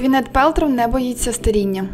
Гвінет Пелтроу не боїться старіння.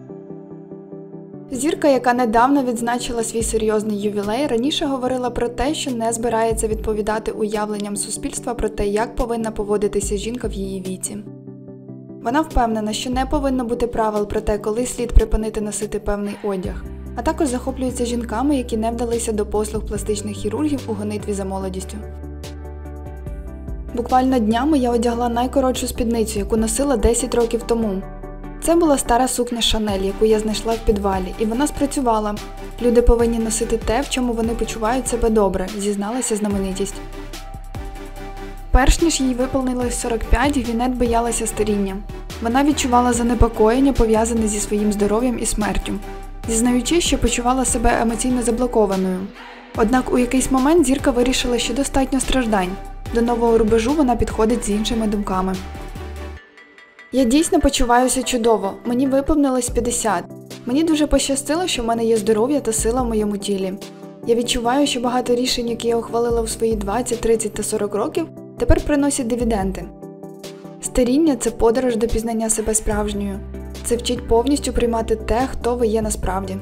Зірка, яка недавно відзначила свій серйозний ювілей, раніше говорила про те, що не збирається відповідати уявленням суспільства про те, як повинна поводитися жінка в її віці. Вона впевнена, що не повинно бути правил про те, коли слід припинити носити певний одяг, а також захоплюється жінками, які не вдалися до послуг пластичних хірургів у гонитві за молодістю. Буквально днями я одягла найкоротшу спідницю, яку носила 10 років тому. Це була стара сукня Шанель, яку я знайшла в підвалі, і вона спрацювала. Люди повинні носити те, в чому вони почувають себе добре, зізналася знаменитість. Перш ніж їй виповнилось 45, Гвінет боялася старіння. Вона відчувала занепокоєння, пов'язане зі своїм здоров'ям і смертю, зізнаючись, що почувала себе емоційно заблокованою. Однак у якийсь момент зірка вирішила, що достатньо страждань. До нового рубежу вона підходить з іншими думками. Я дійсно почуваюся чудово, мені виповнилось 50. Мені дуже пощастило, що в мене є здоров'я та сила в моєму тілі. Я відчуваю, що багато рішень, які я ухвалила у свої 20, 30 та 40 років, тепер приносять дивіденди. Старіння – це подорож до пізнання себе справжньою. Це вчить повністю приймати те, хто ви є насправді.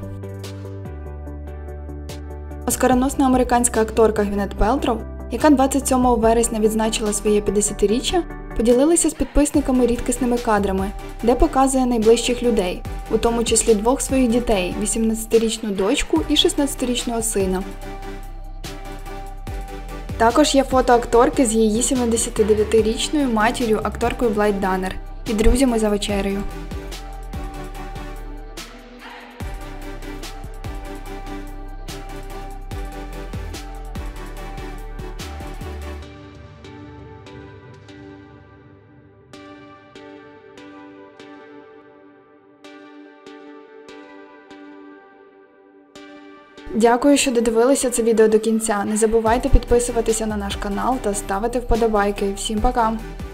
Оскароносна американська акторка Гвінет Пелтроу, яка 27 вересня відзначила своє 50-річчя, поділилася з підписниками рідкісними кадрами, де показує найближчих людей, у тому числі двох своїх дітей – 18-річну дочку і 16-річного сина. Також є фото акторки з її 79-річною матір'ю, акторкою Блайд Даннер, і друзями за вечерею. Дякую, що додивилися це відео до кінця. Не забувайте підписуватися на наш канал та ставити вподобайки. Всім пока!